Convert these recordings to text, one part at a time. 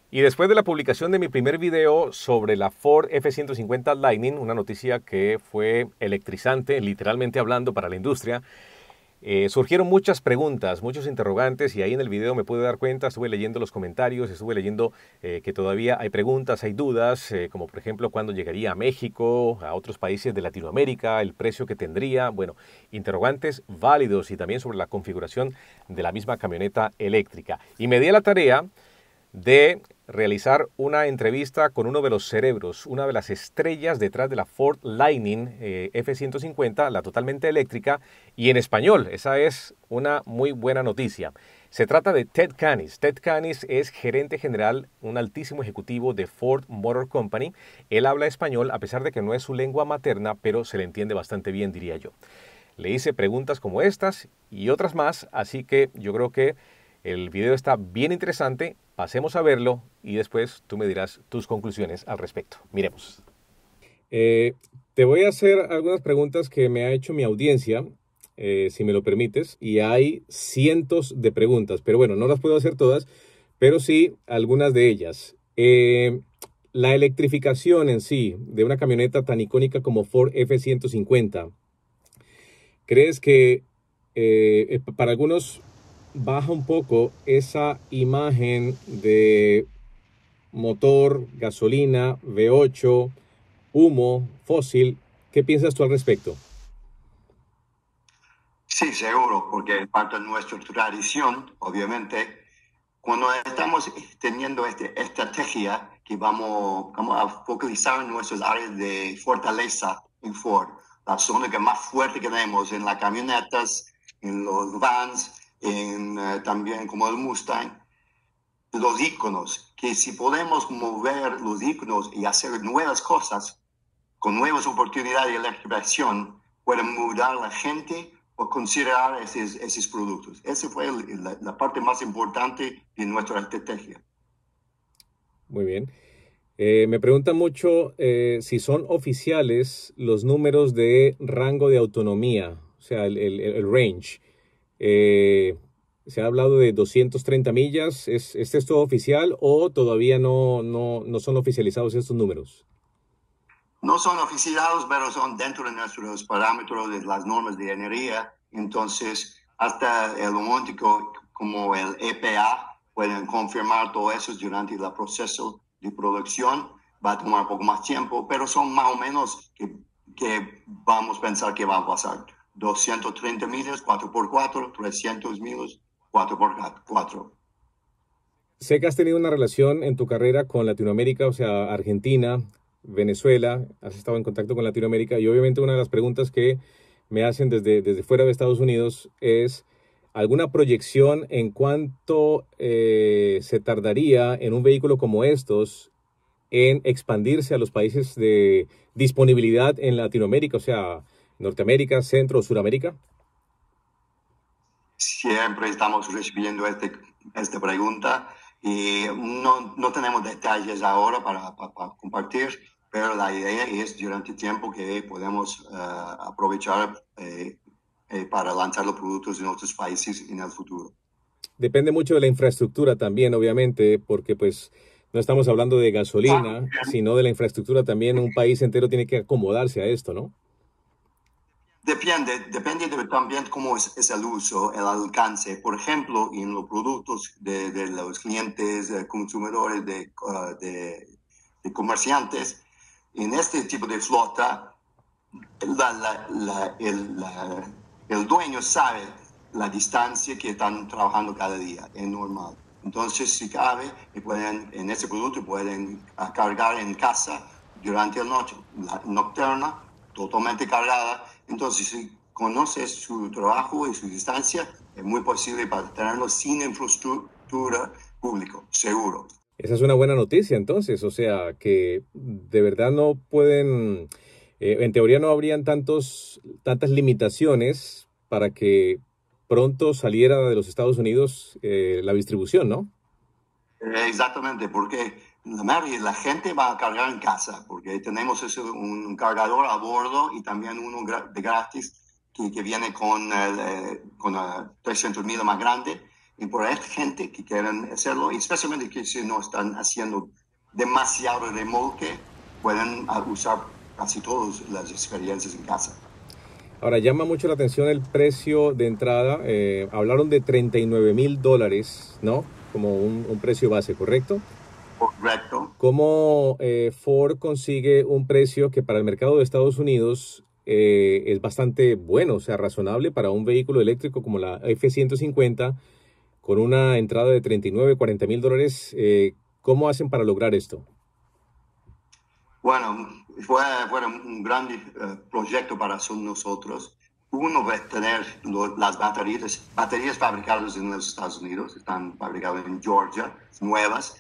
Y después de la publicación de mi primer video sobre la Ford F-150 Lightning, una noticia que fue electrizante, literalmente hablando, para la industria, surgieron muchas preguntas, muchos interrogantes, y ahí en el video me pude dar cuenta, estuve leyendo los comentarios, estuve leyendo que todavía hay preguntas, hay dudas, como por ejemplo cuándo llegaría a México, a otros países de Latinoamérica, el precio que tendría, bueno, interrogantes válidos, y también sobre la configuración de la misma camioneta eléctrica. Y me di a la tarea de realizar una entrevista con uno de los cerebros, una de las estrellas detrás de la Ford Lightning F-150, la totalmente eléctrica, y en español. Esa es una muy buena noticia. Se trata de Ted Canis. Ted Canis es gerente general, un altísimo ejecutivo de Ford Motor Company. Él habla español, a pesar de que no es su lengua materna, pero se le entiende bastante bien, diría yo. Le hice preguntas como estas y otras más, así que yo creo que el video está bien interesante. Pasemos a verlo y después tú me dirás tus conclusiones al respecto. Miremos. Eh, Te voy a hacer algunas preguntas que me ha hecho mi audiencia, si me lo permites, y hay cientos de preguntas, pero bueno, no las puedo hacer todas, pero sí algunas de ellas. La electrificación en sí de una camioneta tan icónica como Ford F-150, ¿crees que para algunos baja un poco esa imagen de motor, gasolina, V8, humo, fósil? ¿Qué piensas tú al respecto? Sí, seguro, porque es parte de nuestra tradición, obviamente. Cuando estamos teniendo esta estrategia que vamos a focalizar en nuestras áreas de fortaleza en Ford, la zona que más fuerte que tenemos en las camionetas, en los vans, también como el Mustang, los iconos, que si podemos mover los iconos y hacer nuevas cosas con nuevas oportunidades de electrificación, pueden mudar a la gente o considerar esos productos. Esa fue la parte más importante de nuestra estrategia. Muy bien. Me preguntan mucho si son oficiales los números de rango de autonomía, o sea, el range. Eh, Se ha hablado de 230 millas. ¿Este es todo oficial o todavía no son oficializados estos números? No son oficializados, pero son dentro de nuestros parámetros de las normas de ingeniería. Entonces, hasta el momento como el EPA pueden confirmar todo eso durante el proceso de producción. Va a tomar un poco más tiempo, pero son más o menos que vamos a pensar que va a pasar. 230 millas, 4x4, 300 millas, 4x4. Sé que has tenido una relación en tu carrera con Latinoamérica, o sea, Argentina, Venezuela, has estado en contacto con Latinoamérica, y obviamente una de las preguntas que me hacen desde fuera de Estados Unidos es alguna proyección en cuánto se tardaría en un vehículo como estos en expandirse a los países de disponibilidad en Latinoamérica, o sea, Norteamérica, Centro o Suramérica. Siempre estamos recibiendo esta pregunta y no tenemos detalles ahora para compartir, pero la idea es durante el tiempo que podemos aprovechar para lanzar los productos en otros países en el futuro. Depende mucho de la infraestructura también, obviamente, porque pues no estamos hablando de gasolina, sino de la infraestructura también. Un país entero tiene que acomodarse a esto, ¿no? Depende también cómo es el uso, el alcance. Por ejemplo, en los productos de los clientes, consumidores, de comerciantes, en este tipo de flota, el dueño sabe la distancia que están trabajando cada día, es normal. Entonces, si cabe, en ese producto pueden cargar en casa durante la noche, la nocturna, totalmente cargada. Entonces, si conoces su trabajo y su distancia, es muy posible para tenerlo sin infraestructura pública, seguro. Esa es una buena noticia, entonces, o sea, que de verdad no pueden, en teoría no habrían tantas limitaciones para que pronto saliera de los Estados Unidos la distribución, ¿no? Exactamente, porque la gente va a cargar en casa, porque tenemos un cargador a bordo y también uno de gratis que viene con 300 mil más grande. y por esta gente que quieren hacerlo, y especialmente que si no están haciendo demasiado remolque, pueden usar casi todas las experiencias en casa. Ahora, llama mucho la atención el precio de entrada. Hablaron de $39,000, ¿no? Como un precio base, ¿correcto? Correcto. ¿Cómo Ford consigue un precio que para el mercado de Estados Unidos es bastante bueno, o sea, razonable para un vehículo eléctrico como la F-150 con una entrada de 39, $40,000? ¿Cómo hacen para lograr esto? Bueno, fue un gran proyecto para nosotros. Uno va a tener las baterías fabricadas en los Estados Unidos, están fabricadas en Georgia, nuevas,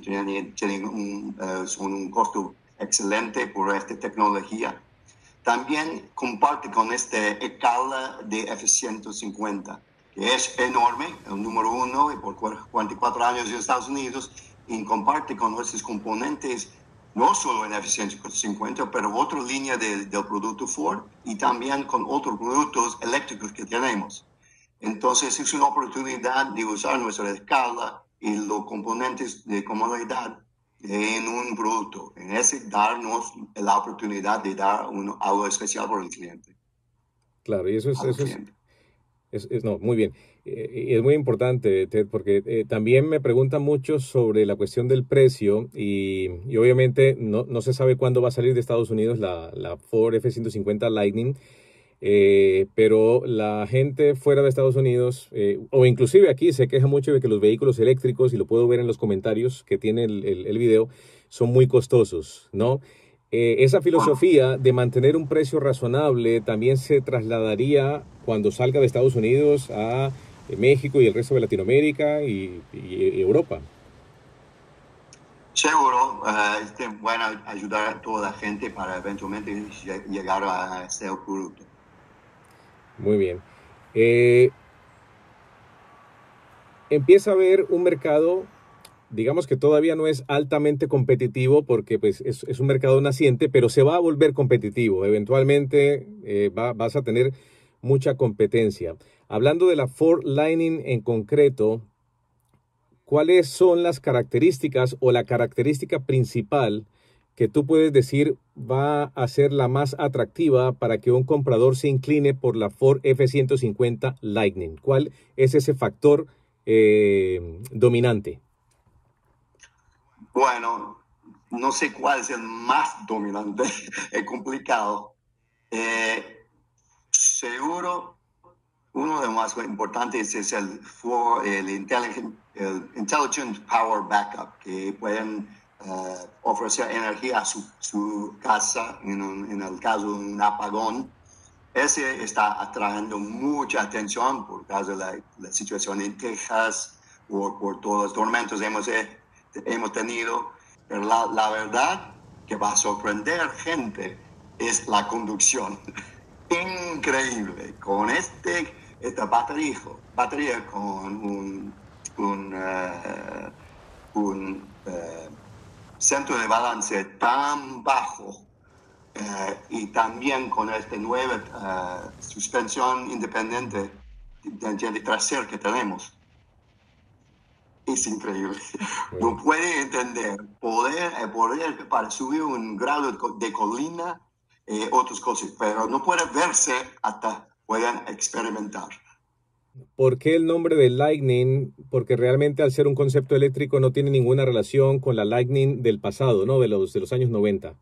son un costo excelente por esta tecnología. También comparte con esta escala de F-150, que es enorme, el número uno, y por 44 años en Estados Unidos, y comparte con nuestros componentes no solo en F-150, pero otra línea del producto Ford y también con otros productos eléctricos que tenemos. Entonces es una oportunidad de usar nuestra escala y los componentes de comodidad en un producto. En ese darnos la oportunidad de dar algo especial por el cliente. Claro, y Al cliente. no, muy bien. Es muy importante, Ted, porque también me preguntan mucho sobre la cuestión del precio y obviamente no se sabe cuándo va a salir de Estados Unidos la Ford F-150 Lightning, pero la gente fuera de Estados Unidos, o inclusive aquí, se queja mucho de que los vehículos eléctricos, y lo puedo ver en los comentarios que tiene el video, son muy costosos, ¿no? Esa Bueno, filosofía de mantener un precio razonable también se trasladaría cuando salga de Estados Unidos a México y el resto de Latinoamérica y Europa. seguro, bueno ayudar a toda la gente para eventualmente llegar a este producto. Muy bien. Eh, Empieza a haber un mercado, digamos que todavía no es altamente competitivo porque pues, es un mercado naciente, pero se va a volver competitivo. Eventualmente vas a tener mucha competencia. Hablando de la Ford Lightning en concreto, ¿cuáles son las características o la característica principal que tú puedes decir va a ser la más atractiva para que un comprador se incline por la Ford F-150 Lightning? ¿Cuál es ese factor dominante? Bueno, no sé cuál es el más dominante, es complicado. Seguro, uno de los más importantes es el Intelligent Power Backup, que pueden ofrecer energía a su casa en el caso de un apagón. Ese está atrayendo mucha atención por causa de la situación en Texas, por todos los tormentos que hemos tenido. Pero la verdad que va a sorprender gente es la conducción. Increíble. Con esta batería con un centro de balance tan bajo, y también con esta nueva suspensión independiente de trasero que tenemos. Es increíble. Muy No bien. puede entender poder para subir un grado de colina, otras cosas, pero no puede verse hasta puedan experimentar. ¿Por qué el nombre de Lightning? Porque realmente al ser un concepto eléctrico no tiene ninguna relación con la Lightning del pasado, ¿no? De los años 90.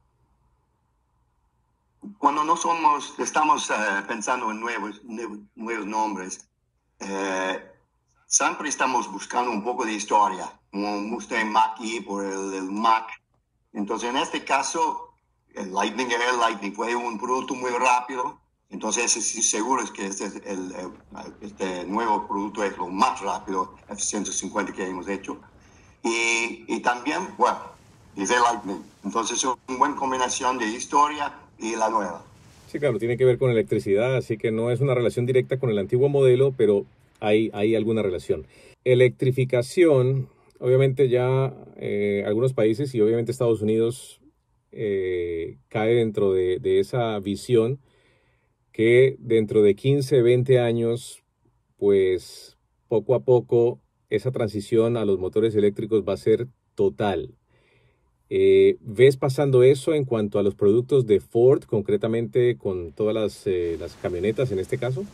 Cuando no estamos pensando en nuevos nombres, eh, siempre estamos buscando un poco de historia, como Mustang Mach-E por el Mach. Entonces, en este caso, el Lightning era el Lightning, fue un producto muy rápido. Entonces, sí, seguro es que este nuevo producto es lo más rápido, F-150 que hemos hecho. Y también, bueno, es el Lightning. Entonces, es una buena combinación de historia y la nueva. Sí, claro, tiene que ver con electricidad, así que no es una relación directa con el antiguo modelo, pero hay alguna relación. Electrificación, obviamente ya algunos países y obviamente Estados Unidos cae dentro de esa visión que dentro de 15, 20 años, pues poco a poco esa transición a los motores eléctricos va a ser total. ¿Ves pasando eso en cuanto a los productos de Ford, concretamente con todas las camionetas en este caso?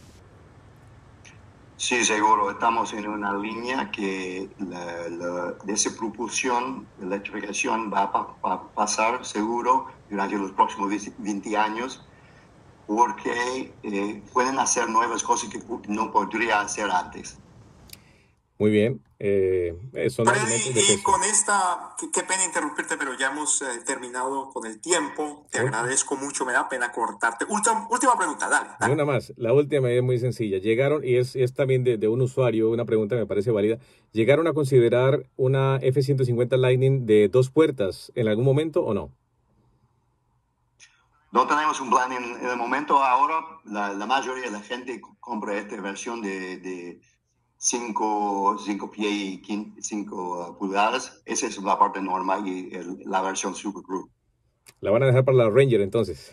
Sí, seguro. Estamos en una línea que de esa propulsión, de electrificación, va a pasar seguro durante los próximos 20 años, porque pueden hacer nuevas cosas que no podría hacer antes. Muy bien, son argumentos de Freddy, y peso. con esta, qué pena interrumpirte, pero ya hemos terminado con el tiempo. Te Oh, agradezco mucho, me da pena cortarte. Última pregunta, dale, y dale. una más, la última es muy sencilla. Llegaron, y es también de un usuario, una pregunta que me parece válida. ¿Llegaron a considerar una F-150 Lightning de 2 puertas en algún momento o no? No tenemos un plan en el momento. Ahora, la mayoría de la gente compra esta versión de 5 pies y 5 pulgadas. Esa es la parte normal y la versión Super Crew. La van a dejar para la Ranger entonces.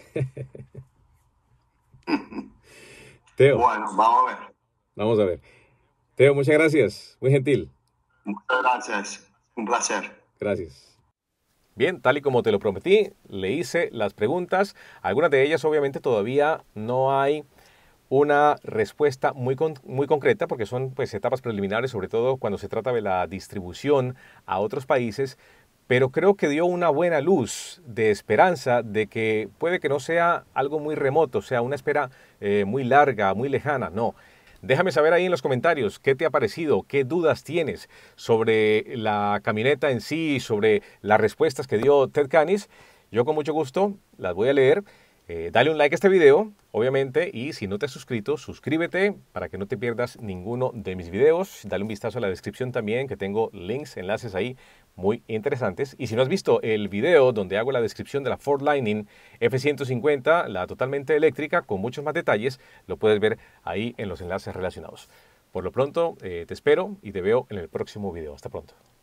Teo, Bueno, vamos a ver. vamos a ver. Teo, muchas gracias. Muy gentil. Muchas gracias. Un placer. Gracias. Bien, tal y como te lo prometí, le hice las preguntas. Algunas de ellas obviamente todavía no hay una respuesta muy concreta porque son pues etapas preliminares, sobre todo cuando se trata de la distribución a otros países, pero creo que dio una buena luz de esperanza de que puede que no sea algo muy remoto, sea una espera muy larga, muy lejana, no. Déjame saber ahí en los comentarios qué te ha parecido, qué dudas tienes sobre la camioneta en sí, sobre las respuestas que dio Ted Canis. Yo con mucho gusto las voy a leer. Dale un like a este video, obviamente, y si no te has suscrito, suscríbete para que no te pierdas ninguno de mis videos. Dale un vistazo a la descripción también, que tengo links, enlaces ahí muy interesantes. Y si no has visto el video donde hago la descripción de la Ford Lightning F-150, la totalmente eléctrica, con muchos más detalles, lo puedes ver ahí en los enlaces relacionados. Por lo pronto, te espero y te veo en el próximo video. Hasta pronto.